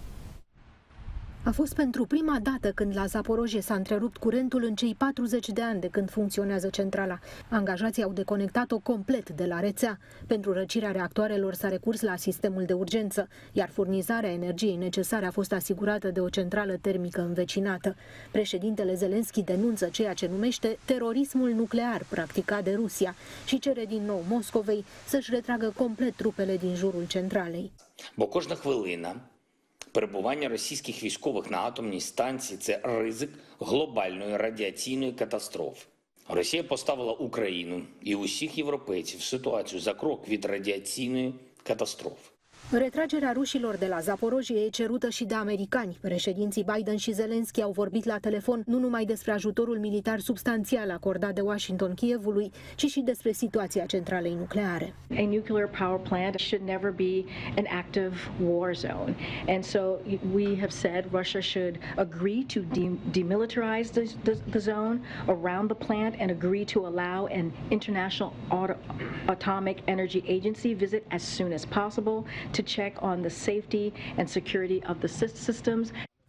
A fost pentru prima dată când la Zaporozhye s-a întrerupt curentul în cei patruzeci de ani de când funcționează centrala. Angajații au deconectat-o complet de la rețea. Pentru răcirea reactoarelor s-a recurs la sistemul de urgență, iar furnizarea energiei necesare a fost asigurată de o centrală termică învecinată. Președintele Zelensky denunță ceea ce numește terorismul nuclear practicat de Rusia și cere din nou Moscovei să-și retragă complet trupele din jurul centralei. Бо кожна хвилина перебування російських військових на атомній станції – це ризик глобальної радіаційної катастрофи. Росія поставила Україну і усіх європейців в ситуацію за крок від радіаційної катастрофи. Retragerea rușilor de la Zaporozhye e cerută și de americani. Președinții Biden și Zelensky au vorbit la telefon nu numai despre ajutorul militar substanțial acordat de Washington Kievului, ci și despre situația centralei nucleare. A nuclear power plant should never be an active war zone. And so we have said Russia should agree to demilitarize the, the, the zone around the plant and agree to allow an international auto, atomic energy agency visit as soon as possible to check on the safety and security of the systems.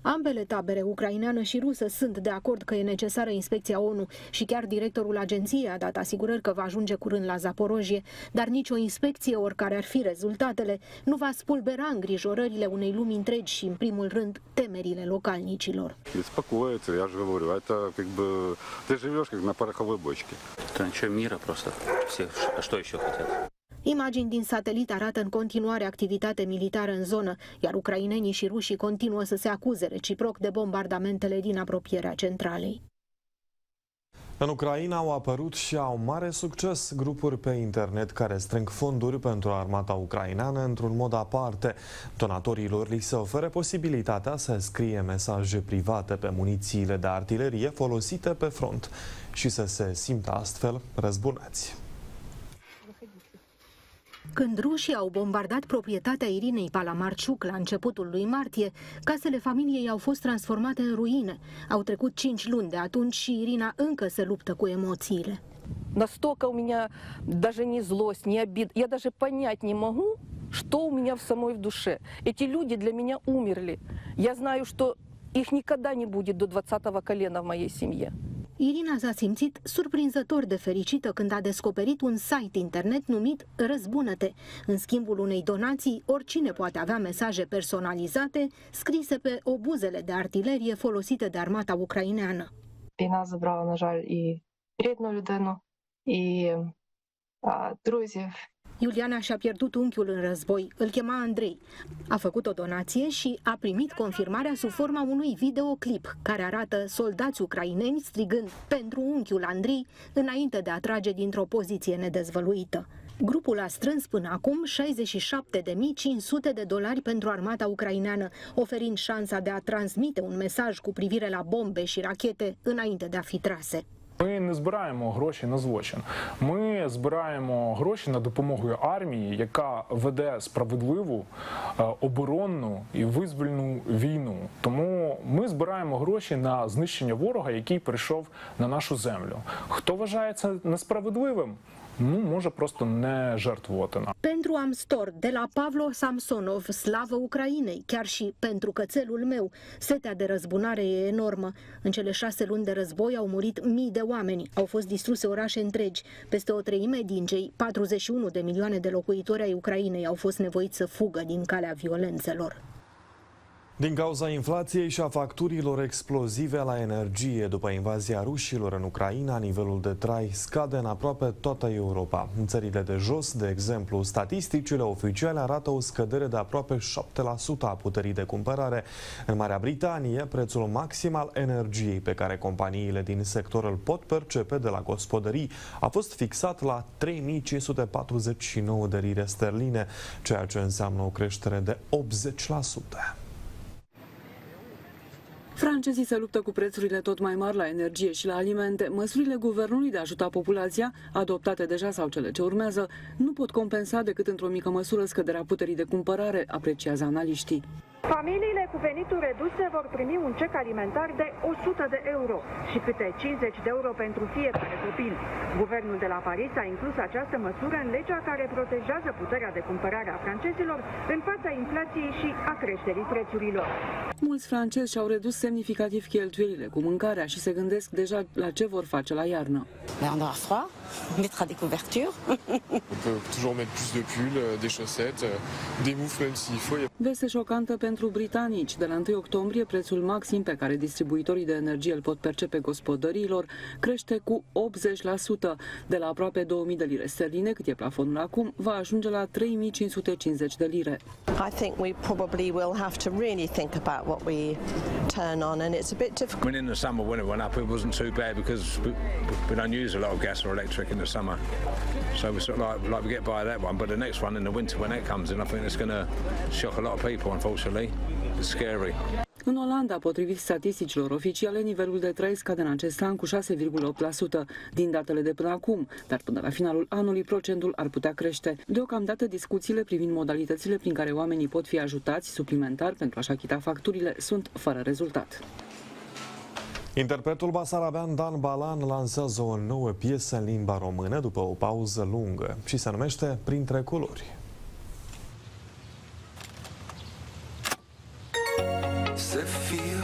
Ambele tabere, ucraineană și rusă, sunt de acord că e necesară inspecția ONU și chiar directorul agenției a dat asigurări că va ajunge curând la Zaporojie, dar nicio inspecție, oricare ar fi rezultatele, nu va spulbera îngrijorările unei lumi întregi și, în primul rând, temerile localnicilor. Беспокоиться, я же говорю, это как бы ты живешь как на пороховой бочке. Кончай мира просто. Все, что еще хотят? Imagini din satelit arată în continuare activitate militară în zonă, iar ucrainenii și rușii continuă să se acuze reciproc de bombardamentele din apropierea centralei. În Ucraina au apărut și au mare succes grupuri pe internet care strâng fonduri pentru armata ucraineană într-un mod aparte. Donatorilor li se oferă posibilitatea să scrie mesaje private pe munițiile de artilerie folosite pe front și să se simtă astfel răzbunați. Când rușii au bombardat proprietatea Irinei Palamarciuc la începutul lui martie, casele familiei au fost transformate în ruine. Au trecut cinci luni de atunci și Irina încă se luptă cu emoțiile. Настолько у меня даже не злость, не обид. Я даже понять не могу, что у меня в самой в душе. Эти люди для меня умерли. Я знаю, что их никогда не будет до двадцатого колена в моей семье. Irina s-a simțit surprinzător de fericită când a descoperit un site internet numit Răzbună-te. În schimbul unei donații, oricine poate avea mesaje personalizate scrise pe obuzele de artilerie folosite de armata ucraineană. Війна забрала, на жаль, і рідну людину, і а, друзів. Iuliana și-a pierdut unchiul în război, îl chema Andrei. A făcut o donație și a primit confirmarea sub forma unui videoclip care arată soldați ucraineni strigând pentru unchiul Andrei înainte de a trage dintr-o poziție nedezvăluită. Grupul a strâns până acum șaizeci și șapte de mii cinci sute de dolari pentru armata ucraineană, oferind șansa de a transmite un mesaj cu privire la bombe și rachete înainte de a fi trase. Ми не збираємо гроші на злочин. Ми збираємо гроші на допомогу армії, яка веде справедливу, оборонну і визвольну війну. Тому ми збираємо гроші на знищення ворога, який прийшов на нашу землю. Хто вважає це несправедливим? Nu може просто не жертвувати нам. Pentru Amstor, de la Pavlo Samsonov, slavă Ucrainei, chiar și pentru cățelul meu, setea de răzbunare e enormă. În cele șase luni de război au murit mii de oameni, au fost distruse orașe întregi. Peste o treime din cei patruzeci și unu de milioane de locuitori ai Ucrainei au fost nevoiți să fugă din calea violențelor. Din cauza inflației și a facturilor explozive la energie după invazia rușilor în Ucraina, nivelul de trai scade în aproape toată Europa. În țările de jos, de exemplu, statisticile oficiale arată o scădere de aproape șapte la sută a puterii de cumpărare. În Marea Britanie, prețul maxim al energiei pe care companiile din sector îl pot percepe de la gospodării a fost fixat la trei mii cinci sute patruzeci și nouă de lire sterline, ceea ce înseamnă o creștere de optzeci la sută. Francezii se luptă cu prețurile tot mai mari la energie și la alimente. Măsurile guvernului de a ajuta populația, adoptate deja sau cele ce urmează, nu pot compensa decât într-o mică măsură scăderea puterii de cumpărare, apreciază analiștii. Familiile cu venituri reduse vor primi un cec alimentar de o sută de euro și câte cincizeci de euro pentru fiecare copil. Guvernul de la Paris a inclus această măsură în legea care protejează puterea de cumpărare a francezilor în fața inflației și a creșterii prețurilor. Mulți francezi și-au redus semnificativ cheltuielile cu mâncarea și se gândesc deja la ce vor face la iarnă. On aura froid, on mettra des couvertures. On peut toujours mettre plus de pulls, des chaussettes, des moufles même s'il faut. Veste șocantă pentru britanici. De la întâi octombrie, prețul maxim pe care distribuitorii de energie îl pot percepe gospodăriilor crește cu optzeci la sută. De la aproape două mii de lire sterline, cât e plafonul acum, va ajunge la trei mii cinci sute cincizeci de lire. I think we probably will have to really think about what we turn on, and it's a bit difficult. When in the summer when it went up, it wasn't too bad because we, we don't use a lot of gas or electric in the summer, so we sort of like, like we get by that one. But the next one in the winter, when that comes in, I think it's going to shock a lot of people. Unfortunately, it's scary. În Olanda, potrivit statisticilor oficiale, nivelul de trai scade în acest an cu șase virgulă opt la sută din datele de până acum, dar până la finalul anului procentul ar putea crește. Deocamdată, discuțiile privind modalitățile prin care oamenii pot fi ajutați suplimentar pentru a-și achita facturile sunt fără rezultat. Interpretul basarabean Dan Balan lansează o nouă piesă în limba română după o pauză lungă și se numește Printre culori. Să fiu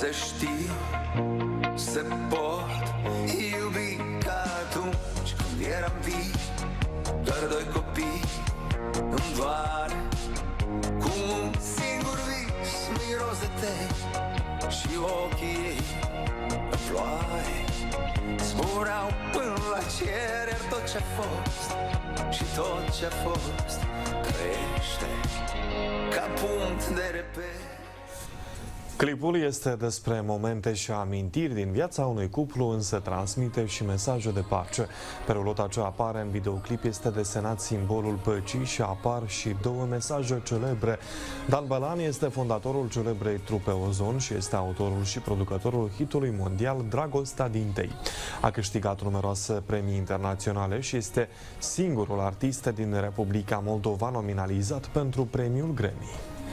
să știi, să pot iubi ca atunci când eram vii, doar doi copii în vară, cu un singur vis miros de te și ochii ei în ploaie. Spuneau până la cer, iar tot ce-a fost și tot ce-a fost crește ca punct de reper. Clipul este despre momente și amintiri din viața unui cuplu, însă transmite și mesaje de pace. Pe rulota ce apare în videoclip este desenat simbolul păcii și apar și două mesaje celebre. Dan Bălan este fondatorul celebrei trupe Ozon și este autorul și producătorul hitului mondial Dragostea din Tei. A câștigat numeroase premii internaționale și este singurul artist din Republica Moldova nominalizat pentru premiul Grammy.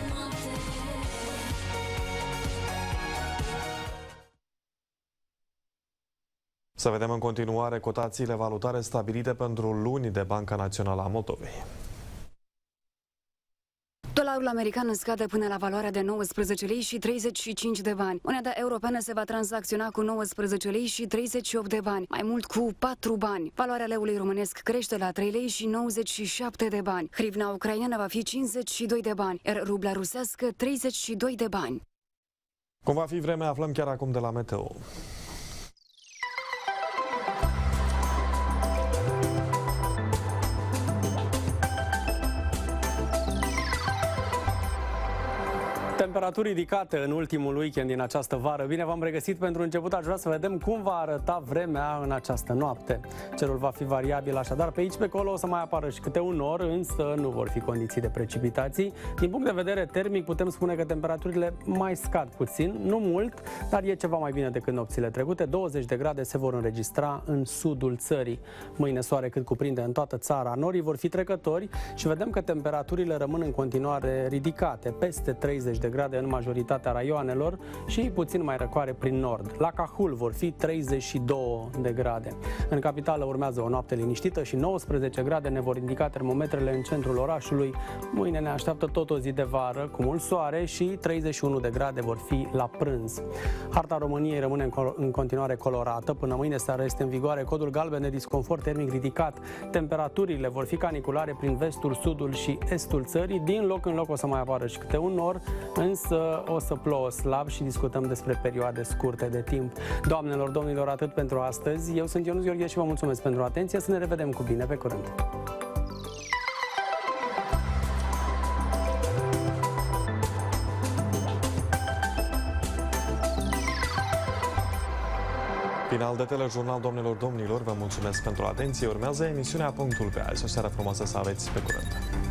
Să vedem în continuare cotațiile valutare stabilite pentru luni de Banca Națională a Moldovei. Dolarul american scade până la valoarea de nouăsprezece lei și treizeci și cinci de bani. Moneda europeană se va tranzacționa cu nouăsprezece lei și treizeci și opt de bani, mai mult cu patru bani. Valoarea leului românesc crește la trei lei și nouăzeci și șapte de bani. Hrivna ucraineană va fi cincizeci și doi de bani, iar rubla rusească treizeci și doi de bani. Cum va fi vremea, aflăm chiar acum de la Meteo. Temperaturi ridicate în ultimul weekend din această vară. Bine v-am regăsit pentru început. Aș vrea să vedem cum va arăta vremea în această noapte. Cerul va fi variabil, așadar pe aici pe acolo o să mai apară și câte un nor, însă nu vor fi condiții de precipitații. Din punct de vedere termic putem spune că temperaturile mai scad puțin, nu mult, dar e ceva mai bine decât nopțile trecute. douăzeci de grade se vor înregistra în sudul țării. Mâine soare cât cuprinde în toată țara. Norii vor fi trecători și vedem că temperaturile rămân în continuare ridicate, peste treizeci de grade în majoritatea raioanelor și puțin mai răcoare prin nord. La Cahul vor fi treizeci și două de grade. În capitală urmează o noapte liniștită și nouăsprezece grade ne vor indica termometrele în centrul orașului. Mâine ne așteaptă tot o zi de vară cu mult soare și treizeci și unu de grade vor fi la prânz. Harta României rămâne în continuare colorată. Până mâine seară este în vigoare codul galben de disconfort termic ridicat. Temperaturile vor fi caniculare prin vestul, sudul și estul țării. Din loc în loc o să mai apară și câte un nor, însă o să plouă slab și discutăm despre perioade scurte de timp. Doamnelor, domnilor, atât pentru astăzi. Eu sunt Ionuț Gheorghe și vă mulțumesc pentru atenție. Să ne revedem cu bine pe curând. Final de telejurnal, domnilor, domnilor, vă mulțumesc pentru atenție. Urmează emisiunea Punctul pe azi. O seară frumoasă să aveți, pe curând.